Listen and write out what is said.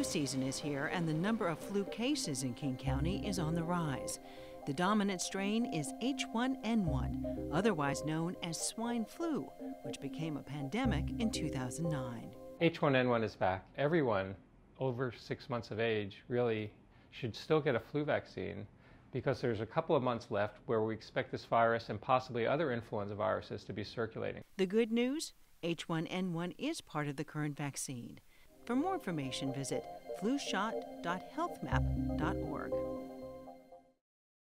Flu season is here, and the number of flu cases in King County is on the rise. The dominant strain is H1N1, otherwise known as swine flu, which became a pandemic in 2009. H1N1 is back. Everyone over 6 months of age really should still get a flu vaccine because there's a couple of months left where we expect this virus and possibly other influenza viruses to be circulating. The good news? H1N1 is part of the current vaccine. For more information, visit flushot.healthmap.org.